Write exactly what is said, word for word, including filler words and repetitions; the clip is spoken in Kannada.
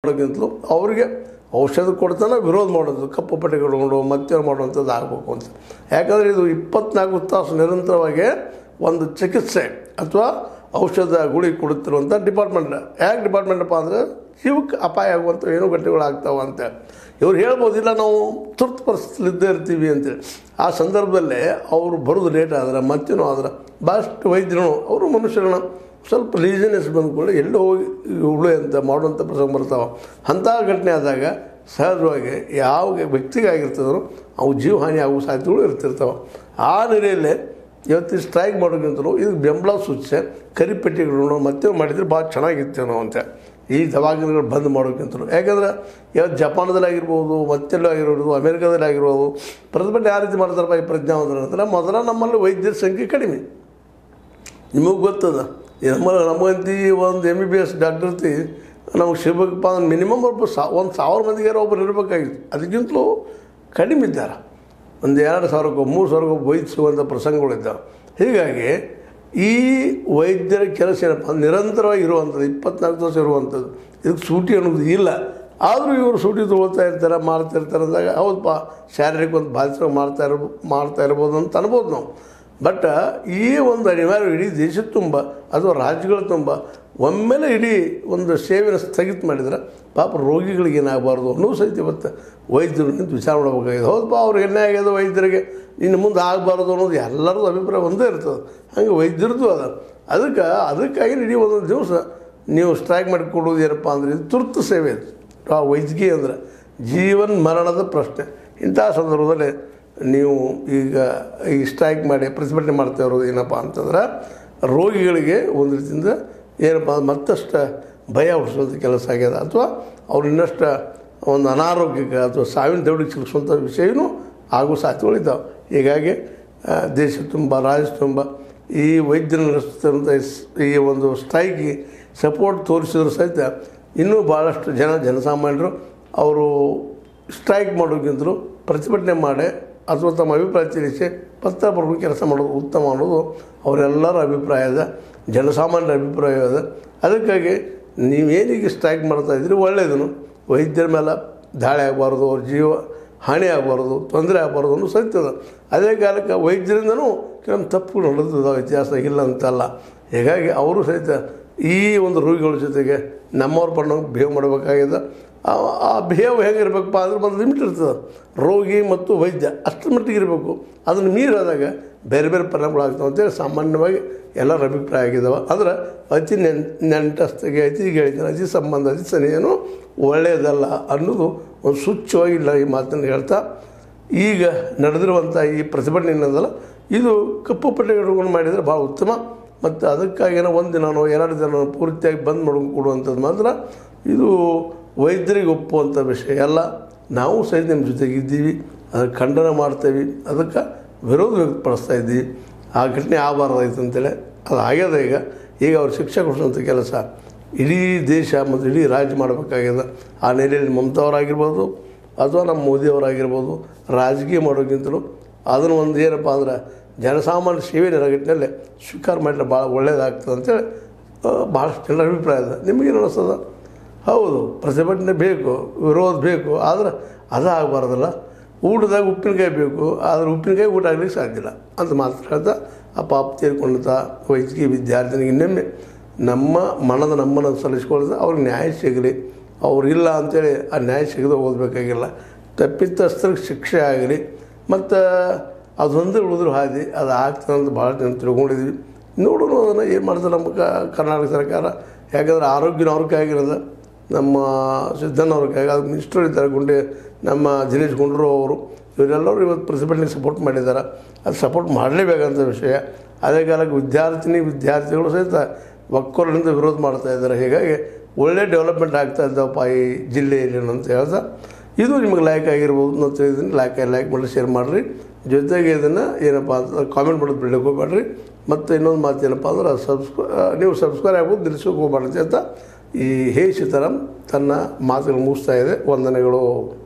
ಮಾಡೋಕ್ಕಿಂತಲೂ ಅವರಿಗೆ ಔಷಧ ಕೊಡ್ತಾನೆ ವಿರೋಧ ಮಾಡೋದು, ಕಪ್ಪು ಪಟ್ಟಿ ಕಟ್ಕೊಂಡು ಮತ್ತೇನು ಮಾಡುವಂಥದ್ದು ಆಗಬೇಕು ಅಂತ. ಯಾಕಂದರೆ ಇದು ಇಪ್ಪತ್ನಾಲ್ಕು ತಾಸು ನಿರಂತರವಾಗಿ ಒಂದು ಚಿಕಿತ್ಸೆ ಅಥವಾ ಔಷಧ ಗುಳಿ ಕೊಡುತ್ತಿರುವಂಥ ಡಿಪಾರ್ಟ್ಮೆಂಟ್. ಯಾಕೆ ಡಿಪಾರ್ಟ್ಮೆಂಟಪ್ಪ ಅಂದರೆ ಜೀವಕ್ಕೆ ಅಪಾಯ ಆಗುವಂಥ ಏನೋ ಘಟನೆಗಳು ಆಗ್ತಾವೆ ಅಂತೇಳಿ ಇವ್ರು ಹೇಳ್ಬೋದಿಲ್ಲ, ನಾವು ತುರ್ತು ಪರಿಸ್ಥಿತಿಲಿ ಇದ್ದೇ ಇರ್ತೀವಿ ಅಂತೇಳಿ. ಆ ಸಂದರ್ಭದಲ್ಲೇ ಅವರು ಬರೋದು ಲೇಟ್ ಆದ್ರೆ ಮತ್ತೇನೋ ಆದ್ರೆ ಭಾಳಷ್ಟು ವೈದ್ಯರು ಅವರು ಮನುಷ್ಯರನ್ನ ಸ್ವಲ್ಪ ಲೀಸಿನೆಸ್ ಬಂದ್ಕೊಳ್ಳಿ ಎಲ್ಲೋ ಹೋಗಿ ಉಳಿ ಅಂತ ಮಾಡುವಂಥ ಪ್ರಸಂಗ ಬರ್ತಾವೆ. ಅಂಥ ಘಟನೆ ಆದಾಗ ಸಹಜವಾಗಿ ಯಾವ ವ್ಯಕ್ತಿಗಾಗಿರ್ತದೋ ಅವು ಜೀವಹಾನಿ ಆಗುವ ಸಾಧ್ಯತೆಗಳು ಇರ್ತಿರ್ತಾವೆ. ಆ ನೆಲೆಯಲ್ಲೇ ಇವತ್ತು ಸ್ಟ್ರೈಕ್ ಮಾಡೋಕ್ಕಿಂತಲೂ ಇದಕ್ಕೆ ಬೆಂಬಲ ಸೂಚಿಸಿ ಕರಿಪೆಟ್ಟಿಗಳು ಮತ್ತೆ ಮಾಡಿದರೆ ಭಾಳ ಚೆನ್ನಾಗಿರ್ತೇವೆ ನಾವು ಅಂತ ಈ ದವಾಖಾನೆಗಳು ಬಂದ್ ಮಾಡೋಕ್ಕಿಂತಲೂ. ಯಾಕಂದ್ರೆ ಇವತ್ತು ಜಪಾನದಲ್ಲಿ ಆಗಿರ್ಬೋದು, ಮತ್ತೆಲ್ಲೂ ಆಗಿರ್ಬೋದು, ಅಮೇರಿಕಾದಲ್ಲಿ ಆಗಿರ್ಬೋದು, ಪ್ರತಿಭಟನೆ ಯಾವ ರೀತಿ ಮಾಡ್ತಾರಪ್ಪ ಈ ಪ್ರಜ್ಞಾವಂತರ ಅಂದ್ರೆ ಮೊದಲ ನಮ್ಮಲ್ಲಿ ವೈದ್ಯರ ಸಂಖ್ಯೆ ಕಡಿಮೆ. ನಿಮಗೆ ಗೊತ್ತದ, ನಮ್ಮ ನಮಗಂತಿ ಒಂದು M B B S doctor ತಿ ನಮಗೆ ಸಿಗಬೇಕಪ್ಪ ಅಂದ್ರೆ ಮಿನಿಮಮ್ ಒಬ್ಬ ಸಾ ಒಂದು ಸಾವಿರ ಮಂದಿಗೆ ಒಬ್ಬರು ಇರಬೇಕಾಗಿತ್ತು. ಅದಕ್ಕಿಂತಲೂ ಕಡಿಮೆ ಇದ್ದಾರೆ. ಒಂದು ಎರಡು ಸಾವಿರಕ್ಕೂ ಮೂರು ಸಾವಿರಕ್ಕೂ ವೈದ್ಯ ಸಿಗುವಂಥ ಪ್ರಸಂಗಗಳಿದ್ದಾವೆ. ಹೀಗಾಗಿ ಈ ವೈದ್ಯರ ಕೆಲಸ ಏನಪ್ಪ ನಿರಂತರವಾಗಿ ಇರುವಂಥದ್ದು, ಇಪ್ಪತ್ನಾಲ್ಕು ತಾಸು ಇರುವಂಥದ್ದು. ಇದಕ್ಕೆ ಸೂಟಿ ಅನ್ನೋದು ಇಲ್ಲ. ಆದರೂ ಇವರು ಸೂಟಿ ತೊಗೊಳ್ತಾ ಇರ್ತಾರೆ, ಮಾಡ್ತಾ ಇರ್ತಾರೆ ಅಂದಾಗ ಹೌದಪ್ಪ ಶಾರೀರಿಕ ಒಂದು ಬಾಧಿತ ಮಾಡ್ತಾ ಇರ್ಬೋ ಮಾಡ್ತಾ ಇರ್ಬೋದು ಅಂತ ಅನ್ಬೋದು ನಾವು. ಬಟ್ ಈ ಒಂದು ಅನಿವಾರ್ಯ ಇಡೀ ದೇಶದ ತುಂಬ ಅಥವಾ ರಾಜ್ಯಗಳ ತುಂಬ ಒಮ್ಮೆಲೆ ಇಡೀ ಒಂದು ಸೇವೆಯನ್ನು ಸ್ಥಗಿತ ಮಾಡಿದ್ರೆ ಪಾಪ ರೋಗಿಗಳಿಗೆ ಏನಾಗಬಾರ್ದು ಅನ್ನೋ ಸಹಿತ ಇವತ್ತು ವೈದ್ಯರು ನಿಂತು ವಿಚಾರ ಮಾಡಬೇಕಾಗಿದೆ. ಹೌದಪ್ಪ ಅವ್ರಿಗೆ ಎಣ್ಣೆ ಆಗ್ಯದ ವೈದ್ಯರಿಗೆ ಇನ್ನು ಮುಂದೆ ಆಗಬಾರ್ದು ಅನ್ನೋದು ಎಲ್ಲರದ್ದು ಅಭಿಪ್ರಾಯ ಒಂದೇ ಇರ್ತದೆ. ಹಂಗೆ ವೈದ್ಯರದ್ದು ಅದ. ಅದಕ್ಕೆ ಅದಕ್ಕಾಗಿ ಇಡೀ ಒಂದೊಂದು ದಿವಸ ನೀವು ಸ್ಟ್ರೈಕ್ ಮಾಡಿ ಕೊಡೋದು ಏನಪ್ಪ ಅಂದರೆ ಇದು ತುರ್ತು ಸೇವೆ. ಇದು ಆ ವೈದ್ಯಕೀಯ ಅಂದರೆ ಜೀವನ ಮರಣದ ಪ್ರಶ್ನೆ. ಇಂಥ ಸಂದರ್ಭದಲ್ಲಿ ನೀವು ಈಗ ಈ ಸ್ಟ್ರೈಕ್ ಮಾಡಿ ಪ್ರತಿಭಟನೆ ಮಾಡ್ತಾ ಇರೋದು ಏನಪ್ಪ ಅಂತಂದ್ರೆ ರೋಗಿಗಳಿಗೆ ಒಂದು ರೀತಿಯಿಂದ ಏನಪ್ಪ ಮತ್ತಷ್ಟು ಭಯ ಹುಟ್ಟಿಸುವಂಥ ಕೆಲಸ ಆಗ್ಯದ, ಅಥವಾ ಅವ್ರು ಇನ್ನಷ್ಟು ಒಂದು ಅನಾರೋಗ್ಯಕ್ಕೆ ಅಥವಾ ಸಾವಿನ ದೌಡಿಗೆ ಸಿಗಿಸುವಂಥ ವಿಷಯನೂ ಆಗುವ ಸಾಧ್ಯತೆಗಳಿದ್ದಾವೆ. ಹೀಗಾಗಿ ದೇಶ ತುಂಬ ರಾಜ್ಯ ತುಂಬ ಈ ವೈದ್ಯರು ನಡೆಸುತ್ತಿರುವಂಥ ಈ ಒಂದು ಸ್ಟ್ರೈಕ್ಗೆ ಸಪೋರ್ಟ್ ತೋರಿಸಿದ್ರು ಸಹಿತ ಇನ್ನೂ ಭಾಳಷ್ಟು ಜನ ಜನಸಾಮಾನ್ಯರು ಅವರು ಸ್ಟ್ರೈಕ್ ಮಾಡೋಕ್ಕಿಂತಲೂ ಪ್ರತಿಭಟನೆ ಮಾಡಿ ಅಥವಾ ತಮ್ಮ ಅಭಿಪ್ರಾಯ ತಿಳಿಸಿ ಪತ್ರ ಬರೆದು ಕೆಲಸ ಮಾಡೋದು ಉತ್ತಮ ಅನ್ನೋದು ಅವರೆಲ್ಲರ ಅಭಿಪ್ರಾಯದ, ಜನಸಾಮಾನ್ಯರ ಅಭಿಪ್ರಾಯದ. ಅದಕ್ಕಾಗಿ ನೀವೇನಿಗೆ ಸ್ಟ್ರೈಕ್ ಮಾಡ್ತಾಯಿದ್ರಿ ಒಳ್ಳೆಯದನ್ನು, ವೈದ್ಯರ ಮೇಲೆ ದಾಳಿ ಆಗಬಾರ್ದು, ಅವ್ರ ಜೀವ ಹಾನಿ ಆಗಬಾರ್ದು, ತೊಂದರೆ ಆಗಬಾರ್ದು ಅನ್ನೋ ಸತ್ಯದ. ಅದೇ ಕಾಲಕ್ಕೆ ವೈದ್ಯರಿಂದನೂ ಕೆಲವೊಂದು ತಪ್ಪುಗಳು ನಡೆದಿದ್ದಾವೆ, ಇತಿಹಾಸ ಇಲ್ಲ ಅಂತಲ್ಲ. ಹೀಗಾಗಿ ಅವರು ಸಹಿತ ಈ ಒಂದು ರೋಗಿಗಳ ಜೊತೆಗೆ ನಮ್ಮವ್ರ ಪಣ್ಣ ಬಿಹೇವ್ ಮಾಡಬೇಕಾಗಿದೆ. ಆ ಬಿಹೇವ್ ಹೆಂಗಿರ್ಬೇಕಪ್ಪ ಅಂದ್ರೆ ಒಂದು ಲಿಮಿಟ್ ಇರ್ತದೆ. ರೋಗಿ ಮತ್ತು ವೈದ್ಯ ಅಷ್ಟರ ಮಟ್ಟಿಗೆ ಇರಬೇಕು. ಅದನ್ನು ಮೀರಾದಾಗ ಬೇರೆ ಬೇರೆ ಪರಿಣಾಮಗಳಾಗ್ತವೆ ಅಂತೇಳಿ ಸಾಮಾನ್ಯವಾಗಿ ಎಲ್ಲರ ಅಭಿಪ್ರಾಯ ಆಗಿದ್ದಾವೆ. ಅಂದ್ರೆ ಅತಿ ನೆನ್ ನೆಂಟಸ್ತಿಗೆ ಅತಿ ಗೆಳೆತನ ಅತಿ ಸಂಬಂಧ ಅತಿ ಸನಿಹೇನು ಒಳ್ಳೆಯದಲ್ಲ ಅನ್ನೋದು ಒಂದು ಸೂಚ್ಯವಾಗಿಲ್ಲ ಈ ಮಾತನ್ನು ಹೇಳ್ತಾ, ಈಗ ನಡೆದಿರುವಂಥ ಈ ಪ್ರತಿಭಟನೆ ಏನದಲ್ಲ ಇದು ಕಪ್ಪು ಪಟ್ಟಿಗಳನ್ನು ಮಾಡಿದರೆ ಭಾಳ ಉತ್ತಮ. ಮತ್ತು ಅದಕ್ಕಾಗೇನೋ ಒಂದು ದಿನನೋ ಎರಡು ದಿನ ಪೂರ್ತಿಯಾಗಿ ಬಂದ್ ಮಾಡ್ಕೊಂಡು ಕೊಡುವಂಥದ್ದು ಮಾತ್ರ ಇದು ವೈದ್ಯರಿಗೆ ಒಪ್ಪುವಂಥ ವಿಷಯ ಅಲ್ಲ. ನಾವು ಸಹಿತ ನಿಮ್ಮ ಜೊತೆಗಿದ್ದೀವಿ, ಅದಕ್ಕೆ ಖಂಡನೆ ಮಾಡ್ತೇವೆ, ಅದಕ್ಕೆ ವಿರೋಧ ವ್ಯಕ್ತಪಡಿಸ್ತಾ ಇದ್ದೀವಿ. ಆ ಘಟನೆ ಆಗಬಾರ್ದಾಯ್ತು ಅಂತೇಳಿ ಅದು ಆಗ್ಯದ. ಈಗ ಈಗ ಅವ್ರು ಶಿಕ್ಷೆ ಕೊಡಿಸುವಂಥ ಕೆಲಸ ಇಡೀ ದೇಶ ಮತ್ತು ಇಡೀ ರಾಜ್ಯ ಮಾಡಬೇಕಾಗ್ಯದ. ಆ ನೆಲೆಯಲ್ಲಿ ಮಮತಾ ಅವರಾಗಿರ್ಬೋದು ಅಥವಾ ನಮ್ಮ ಮೋದಿಯವರಾಗಿರ್ಬೋದು ರಾಜಕೀಯ ಮಾಡೋಕ್ಕಿಂತಲೂ ಅದನ್ನು ಒಂದು ಏನಪ್ಪ ಅಂದ್ರೆ ಜನಸಾಮಾನ್ಯ ಸೇವೆ ನೆರಗಟ್ಟಿನಲ್ಲಿ ಸ್ವೀಕಾರ ಮಾಡಿದ್ರೆ ಭಾಳ ಒಳ್ಳೆಯದಾಗ್ತದೆ ಅಂತೇಳಿ ಭಾಳಷ್ಟು ಜನರ ಅಭಿಪ್ರಾಯ ಇದೆ. ನಿಮಗೇನು ಅನ್ನಿಸ್ತದ? ಹೌದು, ಪ್ರತಿಭಟನೆ ಬೇಕು, ವಿರೋಧ ಬೇಕು, ಆದರೆ ಅದು ಆಗಬಾರ್ದಲ್ಲ. ಊಟದಾಗ ಉಪ್ಪಿನಕಾಯಿ ಬೇಕು, ಆದರೆ ಉಪ್ಪಿನಕಾಯಿ ಊಟ ಆಗಲಿಕ್ಕೆ ಸಾಧ್ಯ ಇಲ್ಲ ಅಂತ ಮಾತ್ರ ಹೇಳ್ತಾ ಆ ಪಾಪ ತೀರ್ಕೊಂಡಂಥ ವೈದ್ಯಕೀಯ ವಿದ್ಯಾರ್ಥಿನಿಗೆ ಇನ್ನೊಮ್ಮೆ ನಮ್ಮ ಮನದ ನಮ್ಮನ್ನು ಸಲ್ಲಿಸ್ಕೊಳ್ತಾ ಅವ್ರಿಗೆ ನ್ಯಾಯ ಸಿಗಲಿ. ಅವ್ರಿಲ್ಲ ಅಂಥೇಳಿ ಆ ನ್ಯಾಯ ಸಿಗದೆ ಓದಬೇಕಾಗಿಲ್ಲ. ತಪ್ಪಿತಸ್ಥರಿಗೆ ಶಿಕ್ಷೆ ಆಗಲಿ. ಮತ್ತು ಅದೊಂದು ಉಳಿದ್ರು ಹಾದಿ ಅದು ಆಗ್ತದೆ ಅಂತ ಭಾಳ ಜನ ತಿಳ್ಕೊಂಡಿದ್ವಿ. ನೋಡೋಣ ಅದನ್ನು ಏನು ಮಾಡ್ತಾರೆ ನಮ್ಮ ಕರ್ನಾಟಕ ಸರ್ಕಾರ. ಯಾಕಂದರೆ ಆರೋಗ್ಯನ ಅವ್ರ ಕೈಯಾಗಿರೋದು, ನಮ್ಮ ಸಿದ್ದಣ್ಣವ್ರ ಕೈಯಾಗ ಅದು ಮಿನಿಸ್ಟರ್ ಇದ್ದಾರೆ ಗುಂಡೆ ನಮ್ಮ ದಿನೇಶ್ ಗುಂಡೂರಾವ್ ಅವರು, ಇವರೆಲ್ಲರೂ ಇವತ್ತು ಪ್ರತಿಭಟನೆಗೆ ಸಪೋರ್ಟ್ ಮಾಡಿದ್ದಾರೆ. ಅದು ಸಪೋರ್ಟ್ ಮಾಡಲೇಬೇಕಂತ ವಿಷಯ. ಅದೇ ಕಾಲಕ್ಕೆ ವಿದ್ಯಾರ್ಥಿನಿ ವಿದ್ಯಾರ್ಥಿಗಳು ಸಹಿತ ಒಕ್ಕೊರಲಿಂದ ವಿರೋಧ ಮಾಡ್ತಾ ಇದ್ದಾರೆ. ಹೀಗಾಗಿ ಒಳ್ಳೆ ಡೆವಲಪ್ಮೆಂಟ್ ಆಗ್ತಾ ಇದ್ದಾವಪ್ಪ ಈ ಜಿಲ್ಲೆಯಲ್ಲಿ ಅಂತ ಹೇಳ್ತಾ, ಇದು ನಿಮಗೆ ಲೈಕ್ ಆಗಿರ್ಬೋದು ಅಂತ ಹೇಳಿದ್ದೀನಿ. ಲೈಕ್ ಲೈಕ್ ಮಾಡಿ ಶೇರ್ ಮಾಡಿರಿ. ಜೊತೆಗೆ ಇದನ್ನು ಏನಪ್ಪ ಅಂತ ಕಾಮೆಂಟ್ ಮಾಡೋದು ಬಿಡಕ್ಕೆ ಹೋಗ್ಬೇಡ್ರಿ. ಮತ್ತು ಇನ್ನೊಂದು ಮಾತು ಏನಪ್ಪ ಅಂದ್ರೆ ಸಬ್ಸ್ಕ್ರೈ ನೀವು ಸಬ್ಸ್ಕ್ರೈಬ್ ಆಗ್ಬೋದು, ನಿಲ್ಲಿಸೋಕೆ ಹೋಗ್ಬಾರ್ದು ಅಂತ ಈ ಹೇ ಸೀತಾರಾಮ್ ತನ್ನ ಮಾತುಗಳು ಮುಗಿಸ್ತಾ ಇದೆ. ವಂದನೆಗಳು.